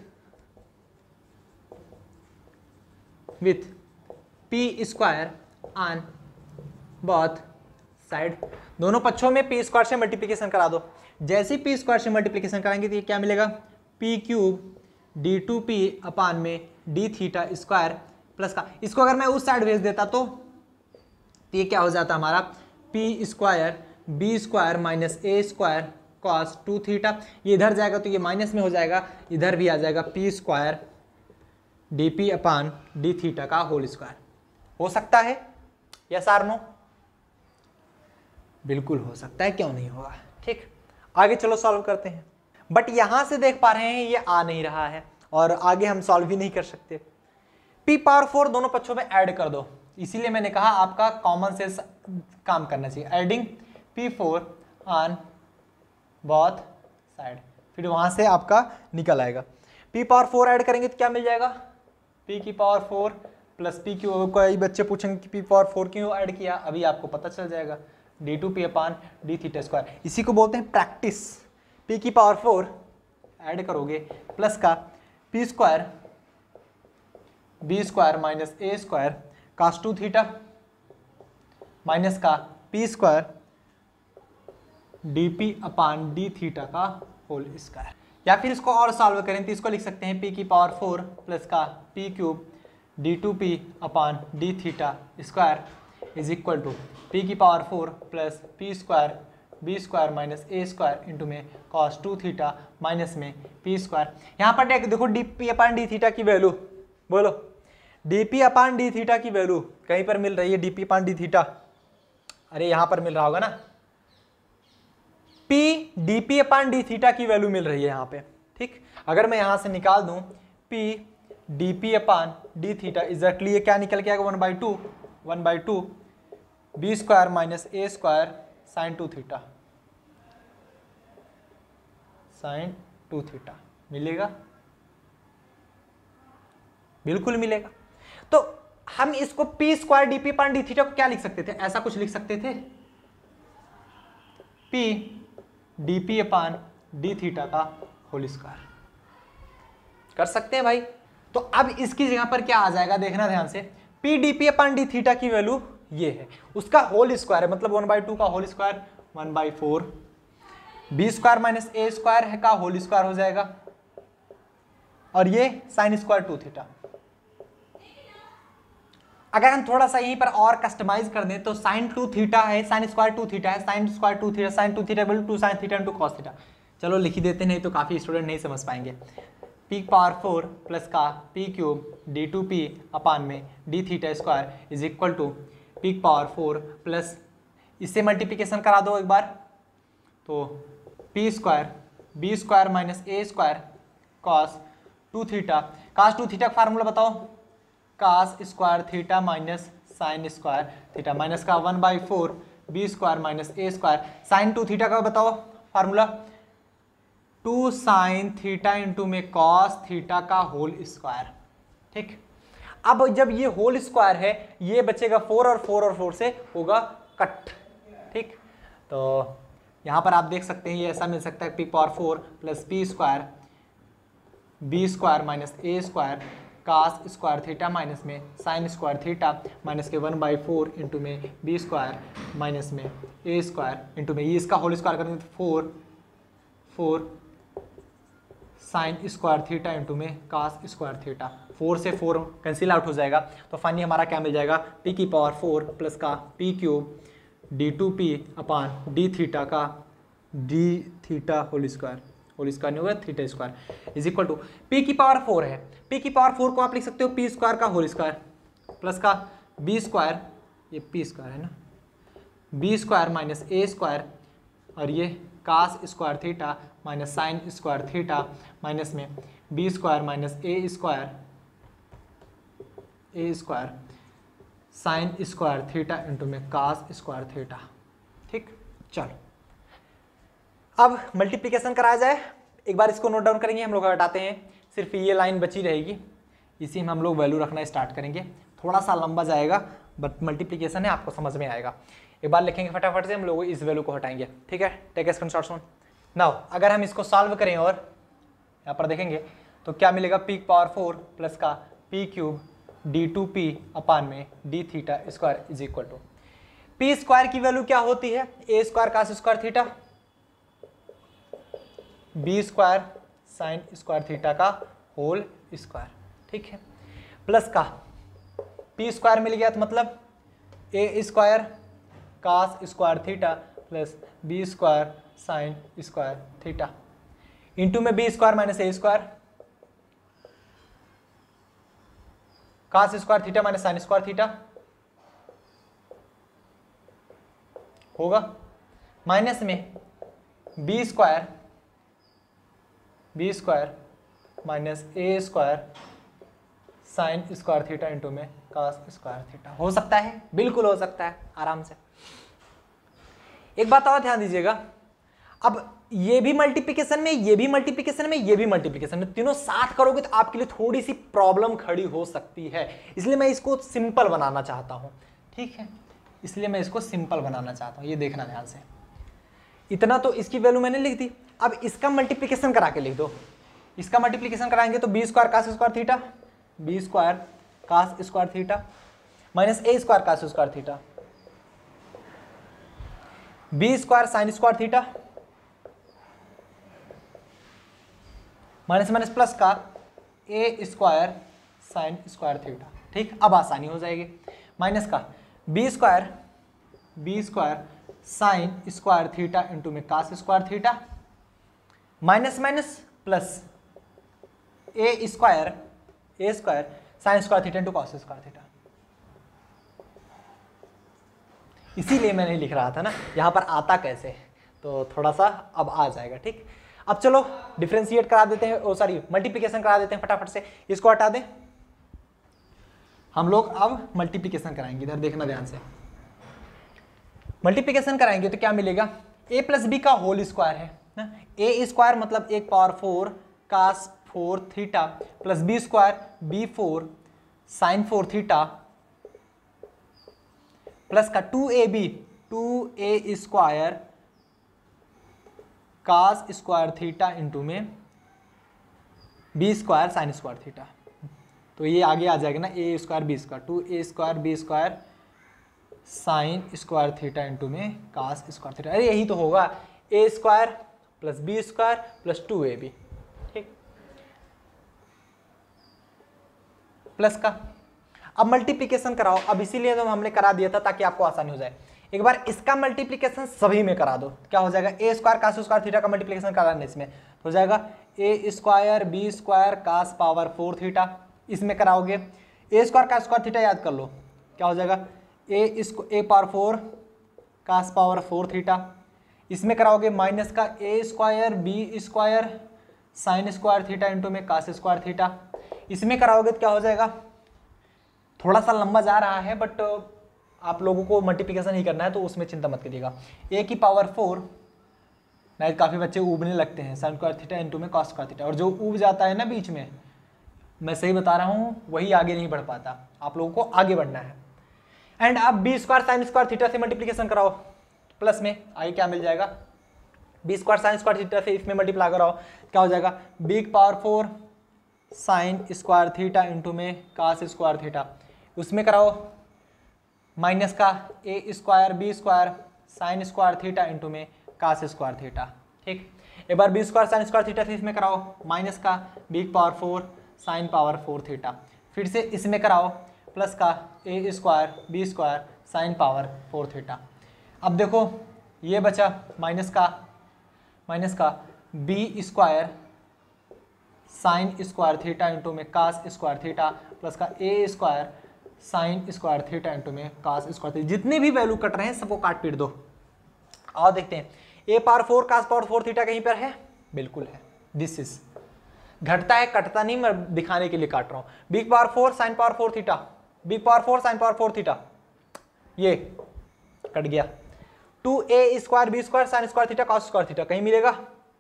with P square on both side, दोनों पक्षों में पी स्क्वायर से मल्टीप्लिकेशन करा दो, जैसे ही पी स्क्वायर से मल्टीप्लिकेशन कराएंगे तो ये क्या मिलेगा, P cube D two P upon में डी थीटा स्क्वायर प्लस का, इसको अगर मैं उस साइड भेज देता तो ये क्या हो जाता हमारा, P square B square minus ए स्क्वायर कॉस टू थीटा, ये इधर जाएगा तो ये माइनस में हो जाएगा, इधर भी आ जाएगा P square D P upon D theta का होल स्क्वायर। हो सकता है, यस आर नो, बिल्कुल हो सकता है, क्यों नहीं होगा। ठीक, आगे चलो सॉल्व करते हैं, बट यहां से देख पा रहे हैं ये आ नहीं रहा है और आगे हम सॉल्व भी नहीं कर सकते। p पावर फोर दोनों पक्षों में ऐड कर दो, इसीलिए मैंने कहा आपका कॉमन सेंस काम करना चाहिए, adding p four on both side, फिर वहां से आपका निकल आएगा। p पावर फोर ऐड करेंगे तो क्या मिल जाएगा, p की पावर फोर प्लस p की, कोई बच्चे पूछेंगे कि p पावर फोर क्यों ऐड किया, अभी आपको पता चल जाएगा, D two P upon D theta square, इसी को बोलते हैं प्रैक्टिस। p की पावर फोर ऐड करोगे प्लस का p square B square minus ए square cos two theta minus का p square D P upon D theta का होल स्क्वायर, या फिर इसको और सॉल्व करें तो इसको लिख सकते हैं p की पावर फोर प्लस का p cube D two P upon D theta square is equal to p की power four plus P square B square minus ए स्क्वायर इंटू में कॉस टू थीटा माइनस में P square. यहाँ पर देखो D P upon D theta की value, बोलो D P upon D theta की value कहीं पर मिल रही है, D P upon D theta, अरे यहाँ पर मिल रहा होगा ना, p D P upon D theta की वैल्यू मिल रही है यहाँ पे। ठीक, अगर मैं यहाँ से निकाल दूँ p D P upon D theta exactly ये क्या निकल के आएगा, one by two one by two B square minus A square sine two theta, sine two theta मिलेगा, बिल्कुल मिलेगा। तो हम इसको P square D P upon D theta को क्या लिख सकते थे, ऐसा कुछ लिख सकते थे, p D P upon D theta का होल स्क्वायर, कर सकते हैं भाई। तो अब इसकी जगह पर क्या आ जाएगा, देखना ध्यान से, P D P upon D theta की वैल्यू ये है, उसका होल स्क्वायर है, मतलब वन बाई टू का whole square one by four, B square minus A square है का होल स्क्वायर हो जाएगा, और ये साइन स्क्वायर टू थीटा। अगर हम थोड़ा सा यहीं पर और कस्टमाइज कर दें तो साइन टू थीटा है, साइन स्क्वायर टू थीटा है, sine square two theta, sine two theta equal to sine theta into cos theta. चलो लिख ही देते, नहीं तो काफी स्टूडेंट नहीं समझ पाएंगे। पी पावर फोर प्लस का P cube D two P upon में D theta square is equal to P power four plus, इससे मल्टीप्लीकेशन करा दो एक बार, तो P square B square minus ए square cos two theta, cos two theta का formula बताओ, cos square theta minus sine square theta, minus का one by four B square minus A square, sine two theta का बताओ formula, two sine theta into में cos theta का whole square. ठीक, अब जब ये होल स्क्वायर है ये बचेगा फोर और फोर और फोर से होगा कट। ठीक, तो यहाँ पर आप देख सकते हैं ये ऐसा मिल सकता है, P power four plus P square B square minus ए square cos square theta minus में साइन स्क्वायर थीटा माइनस के वन बाई फोर इंटू में बी स्क्वायर माइनस में ए स्क्वायर इंटू में ये इसका होल स्क्वायर करेंगे तो four four sine square theta into में कास स्क्वायर थीटा, फोर से फोर कैंसिल आउट हो जाएगा, तो फाइनली हमारा क्या मिल जाएगा, पी की पावर फोर प्लस का P cube D two P upon D theta का D theta whole square, whole square नहीं होगा theta square is equal to P की पावर फोर है, पी की पावर फोर को आप लिख सकते हो पी स्क्वायर का होल स्क्वायर प्लस का बी स्क्वायर, ये पी स्क्वायर है ना, बी स्क्वायर माइनस ए स्क्वायर और ये cos square theta minus sine square theta minus में B square minus A square A square sine square theta into में cos square theta. ठीक, चलो अब मल्टीप्लिकेशन कराया जाए, एक बार इसको नोट डाउन करेंगे, हम लोग हटाते हैं, सिर्फ ये लाइन बची रहेगी, इसी में हम लोग वैल्यू रखना स्टार्ट करेंगे, थोड़ा सा लंबा जाएगा बट मल्टीप्लिकेशन है आपको समझ में आएगा। एक बार लिखेंगे फटाफट से, हम लोग इस वैल्यू को हटाएंगे। ठीक है, टेक स्क्रीनशॉट ऑन नाउ। अगर हम इसको सॉल्व करें और यहाँ पर देखेंगे तो क्या मिलेगा, पी पावर फोर प्लस का P cube D two P upon में D theta square is equal to, P square की वैल्यू क्या होती है, ए square cos square theta, B square sine square theta का होल स्क्वायर। ठीक है, प्लस का पी स्क्वायर मिल गया तो मतलब A square cos square theta plus B square sine square theta into में बी स्क्वायर माइनस ए square cos square theta minus sine square theta होगा, minus में B square B square minus ए square sine square theta into में cos square theta. हो सकता है, बिल्कुल हो सकता है, आराम से। एक बात और ध्यान दीजिएगा, अब ये भी मल्टीप्लिकेशन में, ये भी मल्टीप्लिकेशन में, ये भी मल्टीप्लिकेशन में, तीनों साथ करोगे तो आपके लिए थोड़ी सी प्रॉब्लम खड़ी हो सकती है, इसलिए मैं इसको सिंपल बनाना चाहता हूं। ठीक है, इसलिए मैं इसको सिंपल बनाना चाहता हूं, ये देखना ध्यान से। इतना तो इसकी वैल्यू मैंने लिख दी, अब इसका मल्टीप्लिकेशन करा के लिख दो। इसका मल्टीप्लिकेशन कराएंगे तो B square cos square theta, B square cos square theta minus ए square cos square theta, B square sine square theta minus minus plus का ए स्क्वायर साइन स्क्वायर थीटा। ठीक, अब आसानी हो जाएगी, माइनस का B square B square sine square theta into में cos square theta minus minus plus A square A square sine square theta into cos square theta. इसीलिए मैं नहीं लिख रहा था ना, यहां पर आता कैसे, तो थोड़ा सा अब आ जाएगा। ठीक, अब चलो डिफरेंशिएट करा देते हैं, ओ सॉरी मल्टीप्लिकेशन करा देते हैं फटाफट से, इसको हटा दें। हम लोग अब मल्टीप्लिकेशन कराएंगे, इधर देखना ध्यान से। मल्टीप्लिकेशन कराएंगे तो क्या मिलेगा, ए प्लस बी का होल स्क्वायर है ना, ए स्क्वायर मतलब एक power four cos four theta plus B square B four sine four theta plus का two A B two A square cos square theta into में B square sine square theta. तो ये आगे आ जाएगा ना A square B square, two A square B square sine square theta into में cos square theta. अरे यही तो होगा, A square plus B square plus two A B, ठीक, प्लस का। अब मल्टीप्लिकेशन कराओ, अब इसीलिए तो हमने करा दिया था ताकि आपको आसानी हो जाए। एक बार इसका मल्टीप्लिकेशन सभी में करा दो, क्या हो जाएगा, A square cos square theta का मल्टीप्लिकेशन कराने इसमें हो जाएगा A square B square cos power four theta. इसमें कराओगे A square cos square theta याद कर लो, क्या हो जाएगा ए इसको A power four cos power four theta. इसमें कराओगे माइनस का ए square B square sine square theta into में कास स्क्वायर थीटा। इसमें कराओगे तो क्या हो जाएगा, थोड़ा सा लंबा जा रहा है बट आप लोगों को मल्टीप्लिकेशन ही करना है तो उसमें चिंता मत करिएगा। ए की पावर फोर, नहीं काफ़ी बच्चे ऊबने लगते हैं, साइन स्क्वायर थीटा इंटू में कॉस स्क्वायर थीटा, और जो ऊब जाता है ना बीच में, मैं सही बता रहा हूँ, वही आगे नहीं बढ़ पाता, आप लोगों को आगे बढ़ना है। एंड अब B square sine square theta से मल्टीप्लिकेशन कराओ, प्लस में आगे क्या मिल जाएगा, B square sine square theta से इसमें मल्टीप्लाई कराओ, क्या हो जाएगा B power four sine square theta into में कास स्क्वायर थीटा। उसमें कराओ माइनस का ए square B square sine square theta into में कास स्क्वायर थीटा, ठीक। एक बार B square sine square theta से इसमें कराओ माइनस का B power four sine power four theta. फिर से इसमें कराओ प्लस का ए square B square sine power four theta. अब देखो ये बचा माइनस का माइनस का B square sine square theta into में कास स्क्वायर थीटा प्लस का ए square sine square theta into में कास स्क्वायर थीटा। जितने भी वैल्यू कट रहे हैं सबको काट पीट दो। और देखते हैं A power four cos power four theta कहीं पर है, बिल्कुल है, दिस इज घटता है कटता नहीं, मैं दिखाने के लिए काट रहा हूँ। B power four sine power four theta, B power four sine power four theta, ये कट गया। टू ए square B square sine square theta cos square theta कहीं मिलेगा,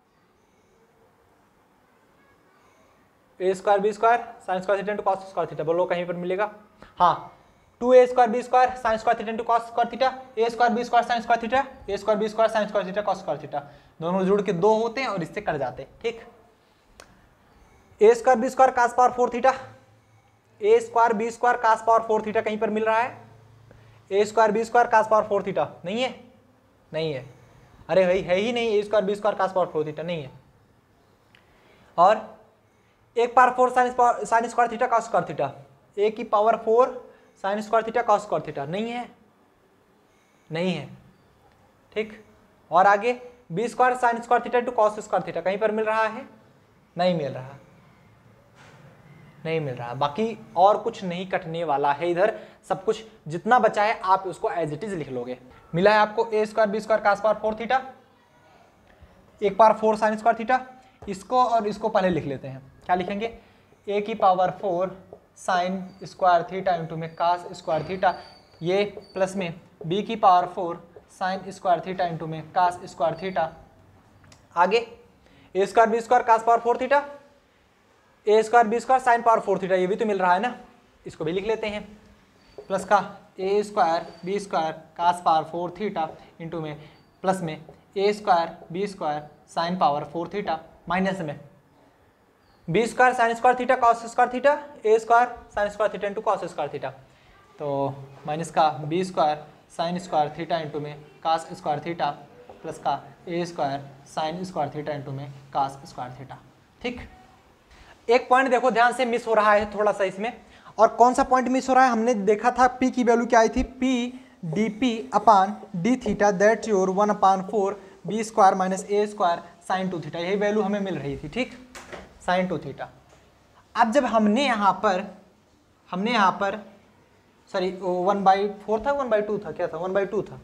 A square B square sine square theta into cos square theta, बोलो कहीं पर मिलेगा। हाँ, टू ए square B square sine square theta into cos square theta, ए square B square sine square theta, ए square B square sine square theta cos square theta, दोनों जुड़ के दो होते हैं और इससे कट जाते हैं, ठीक। A square B square cos power four theta, A square B square cos power four theta कहीं पर मिल रहा है, ए square B square cos power four theta नहीं है, नहीं है, अरे भाई है ही नहीं, a square B square cos power four theta नहीं है। और एक power four sine sine square theta cos square theta, a की power four sine square theta cos square theta नहीं है, नहीं है, ठीक। और आगे b square sine square theta two cos square theta कहीं पर मिल रहा है, नहीं मिल रहा, नहीं मिल रहा। बाकी और कुछ नहीं कटने वाला है इधर, सब कुछ जितना बचा है आप उसको एज इट इज लिख लोगे। मिला है आपको a square B square cos power four theta, एक power four sine square theta, इसको और इसको पहले लिख लेते हैं, क्या लिखेंगे, ए की power four sine square theta into में कास स्क्वायर थीटा, ये प्लस में बी की power four sine square theta into में कास स्क्वायर थीटा। आगे a square B square cos power four theta, A square B square sine power four theta, ये भी तो मिल रहा है ना, इसको भी लिख लेते हैं, प्लस का ए square B square cos power four theta into में प्लस में ए square B square sine power four theta, minus में B square sine square theta cos square theta, ए square sine square theta into cos square theta, तो minus का B square sine square theta into में cos square theta plus का ए square sine square theta into में cos square theta, ठीक। एक point देखो ध्यान से मिस हो रहा है थोड़ा सा इसमें, और कौन सा पॉइंट मिस हो रहा है, हमने देखा था पी की वैल्यू क्या आई थी, p D P upon D theta that your one upon four B square minus A square sine two theta, यही वैल्यू हमें मिल रही थी, ठीक, साइन टू थीटा। अब जब हमने यहाँ पर हमने यहाँ पर सॉरी वन बाई फोर था, वन बाई टू था, क्या था, वन बाई टू था।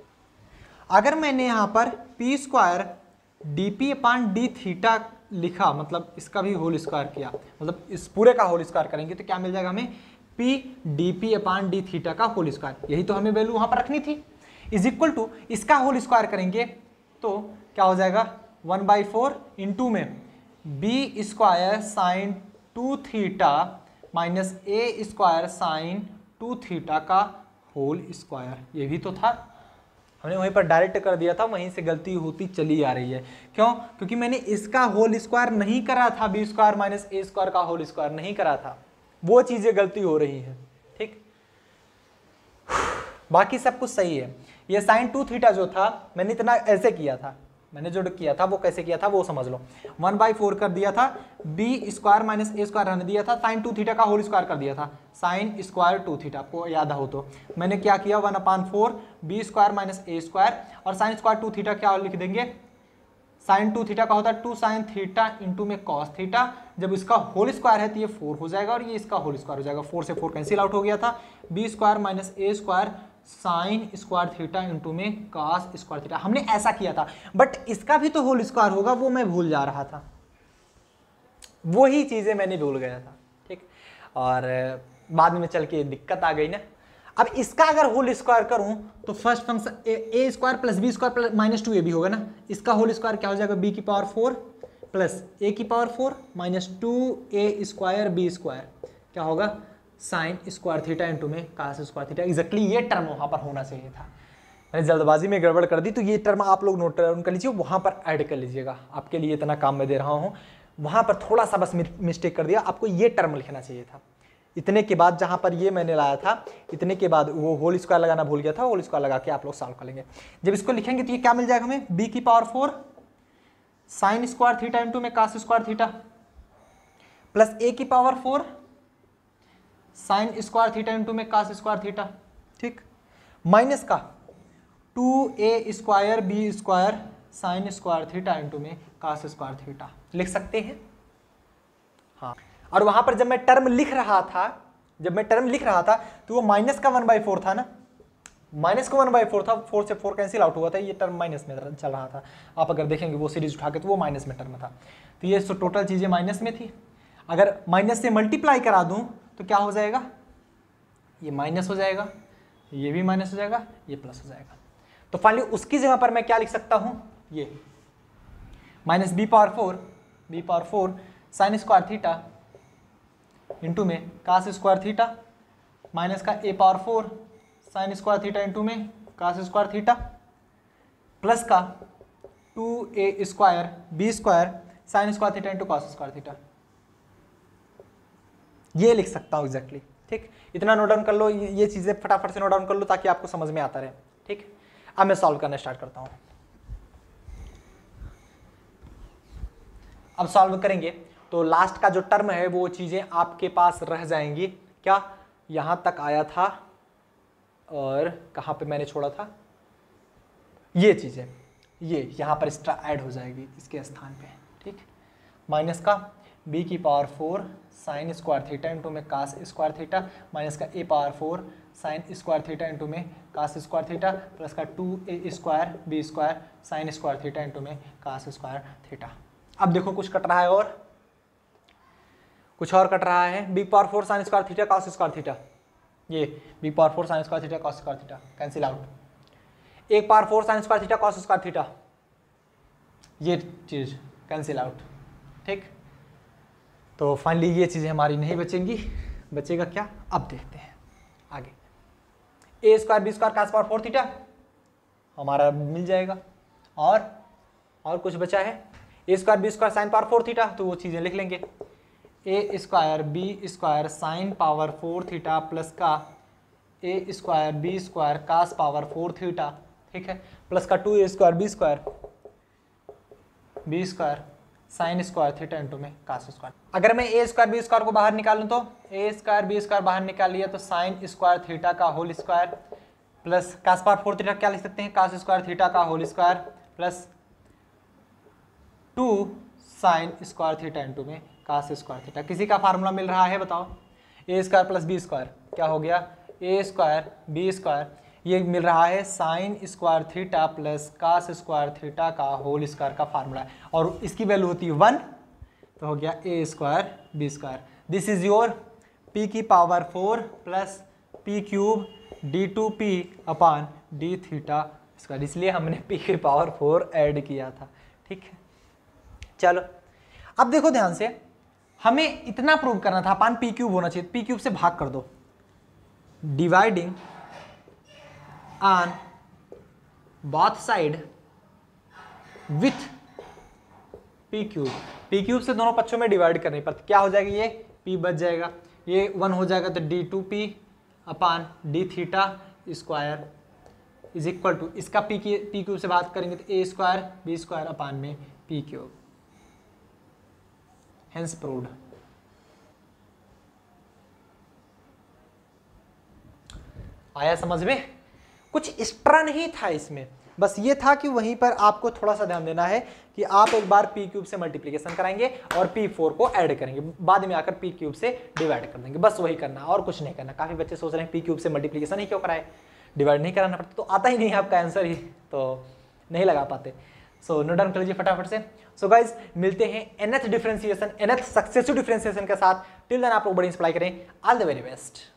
अगर मैंने यहाँ पर p square D P upon D theta लिखा, मतलब इसका भी होल स्क्वायर किया, मतलब इस पूरे का होल स्क्वायर करेंगे तो क्या मिल जाएगा हमें, p D P upon D theta का होल स्क्वायर, यही तो हमें वैल्यू वहाँ पर रखनी थी, इज इक्वल टू इसका होल स्क्वायर करेंगे तो क्या हो जाएगा, वन बाई फोर इंटू में B square sine two theta minus ए स्क्वायर साइन टू थीटा का होल स्क्वायर, ये भी तो था, हमने वहीं पर डायरेक्ट कर दिया था, वहीं से गलती होती चली आ रही है। क्यों, क्योंकि मैंने इसका होल स्क्वायर नहीं करा था, बी स्क्वायर माइनस ए स्क्वायर का होल स्क्वायर नहीं करा था, वो चीजें गलती हो रही हैं, ठीक। बाकी सब कुछ सही है। ये साइन टू थीटा जो था मैंने इतना ऐसे किया था, मैंने जो किया था वो कैसे किया था वो समझ लो। वन बाई फोर कर दिया था, बी स्क्वायर माइनस ए स्क्वायर रहने दिया था, साइन टू थीटा का होल स्क्वायर कर दिया था, साइन स्क्वायर टू थीटा, आपको याद हो तो मैंने क्या किया, one upon four B square minus ए स्क्वायर, और साइन स्क्वायर टू थीटा क्या लिख देंगे, साइन टू थीटा का होता है टू साइन थीटा इंटू में कॉस थीटा, जब इसका होल स्क्वायर है तो ये फोर हो जाएगा और ये इसका होल स्क्वायर हो जाएगा, फोर से फोर कैंसिल आउट हो गया था, बी स्क्वायर माइनस ए square sine square theta into में कॉस स्क्वायर थीटा। हमने ऐसा किया था, बट इसका भी तो होल स्क्वायर होगा, वो मैं भूल जा रहा था, वही चीजें मैंने भूल गया था, ठीक। और बाद में चल के दिक्कत आ गई ना। अब इसका अगर होल स्क्वायर करूं तो first function a square plus B square plus minus two a भी होगा ना, इसका होल स्क्वायर क्या हो जाएगा, बी की पावर फोर प्लस ए की पावर फोर माइनस टू ए स्क्वायर बी स्क्वायर क्या होगा, साइन स्क्वायर थीटा इंटू में कास स्क्वायर थीटा। एग्जैक्टली ये टर्म वहां पर होना चाहिए था, मैंने जल्दबाजी में गड़बड़ कर दी, तो ये टर्म आप लोग नोट डाउन कर लीजिए, वहां पर ऐड कर लीजिएगा, आपके लिए इतना काम मैं दे रहा हूं, वहां पर थोड़ा सा बस मिस्टेक कर दिया, आपको ये टर्म लिखना चाहिए था। इतने के बाद जहां पर ये मैंने लाया था, इतने के बाद वो होल स्क्वायर लगाना भूल गया था, होल स्क्वायर लगा के आप लोग सॉल्व कर लेंगे। जब इसको लिखेंगे तो ये क्या मिल जाएगा हमें, बी की power four sine square theta into में cos square theta plus a की power four sine square theta into में कास स्क्वायर थीटा, ठीक, माइनस का टू ए square B square sine square theta into में कास स्क्वायर थीटा लिख सकते हैं। हाँ, और वहां पर जब मैं टर्म लिख रहा था जब मैं टर्म लिख रहा था तो वो माइनस का वन बाई फोर था ना, माइनस का वन बाई फोर था, फोर से फोर कैंसिल आउट हुआ था, ये टर्म माइनस में चल रहा था। आप अगर देखेंगे वो सीरीज उठा के तो वो माइनस में टर्म था, तो ये तो टोटल चीजें माइनस में थी। अगर माइनस से मल्टीप्लाई करा दूं तो क्या हो जाएगा, ये माइनस हो जाएगा, ये भी माइनस हो जाएगा, ये प्लस हो जाएगा। तो फाइनली उसकी जगह पर मैं क्या लिख सकता हूं, ये minus b power four b power four sine square theta into में कास स्क्वायर थीटा माइनस का a power four sine square theta into में कास स्क्वायर थीटा प्लस का टू ए square B square sine square theta into cos square theta, ये लिख सकता हूं exactly, ठीक। इतना नोट डाउन कर लो, ये चीजें फटाफट से नोट डाउन कर लो ताकि आपको समझ में आता रहे, ठीक। अब मैं सॉल्व करना स्टार्ट करता हूं। अब सॉल्व करेंगे तो लास्ट का जो टर्म है वो चीजें आपके पास रह जाएंगी, क्या यहां तक आया था और कहां पे मैंने छोड़ा था, ये चीजें ये यहां पर एक्स्ट्रा ऐड हो जाएगी इसके स्थान पे, ठीक। माइनस का बी की power four sine square theta into में कास स्क्वायर थीटा माइनस का a power four sine square theta into में कास स्क्वायर थीटा प्लस का टू ए square B square sine square theta into में cos square theta. अब देखो कुछ cut रहा है और कुछ और कट रहा है, b power four sine square theta cos square theta, ये b power four sine square theta cos square theta cancel out, एक power four sine square theta cos square theta, ये चीज कैंसिल आउट, ठीक। तो फाइनली ये चीजें हमारी नहीं बचेंगी, बचेगा क्या, अब देखते हैं आगे। A square B square cos power four theta हमारा मिल जाएगा, और और कुछ बचा है, ए square B square sine power four theta, तो वो चीजें लिख लेंगे, a square B square sine power four theta plus का ए square B square cos power four theta, ठीक है, प्लस का टू ए square B square B square sine square theta into में कास स्क्वायर। अगर मैं ए स्क्वायर बी स्क्वायर को बाहर निकालूं तो ए स्क्वायर बी स्क्वायर बाहर निकाल लिया तो साइन स्क्वायर थीटा का whole square plus cos power four theta क्या लिख सकते हैं, कास स्क्वायर थीटा का whole square plus two sine square theta into में कास स्क्वायर थीटा। किसी का फार्मूला मिल रहा है बताओ, a square plus B square क्या हो गया, ए स्क्वायर बी स्क्वायर, ये मिल रहा है sine square theta plus cos square theta का होल स्क्वायर का फार्मूला, और इसकी वैल्यू होती है वन, तो हो गया a square B square. This is your p की power four plus p cube D two P upon D theta square, इसलिए हमने पी की पावर फोर ऐड किया था, ठीक है। चलो अब देखो ध्यान से, हमें इतना प्रूव करना था, अपान पी क्यूब होना चाहिए, पी क्यूब से भाग कर दो, dividing on both side with p cube, p cube से दोनों पक्षों में डिवाइड करने पर क्या हो जाएगा, ये p बच जाएगा, ये वन हो जाएगा तो d two P upon D theta square is equal to, इसका पी की पी क्यूब से बात करेंगे तो a square B square upon में पी क्यूब, हेंस प्रूव्ड। आया समझ में? कुछ एक्स्ट्रा नहीं था इसमें, बस ये था कि वहीं पर आपको थोड़ा सा ध्यान देना है कि आप एक बार पी क्यूब से मल्टीप्लिकेशन कराएंगे और पी फोर को ऐड करेंगे, बाद में आकर पी क्यूब से डिवाइड कर देंगे, बस वही करना और कुछ नहीं करना। काफी बच्चे सोच रहे हैं पी क्यूब से मल्टीप्लिकेशन ही क्यों कराए, डिवाइड नहीं कराना पड़ता, तो आता ही नहीं है आपका आंसर ही, तो नहीं लगा पाते। सो नोट डाउन कर लीजिए फटाफट से। सो गाइज मिलते हैं nth differentiation, nth successive differentiation के साथ। टिल देन आप लोग बड़ी पढ़ाई करें। All the very best.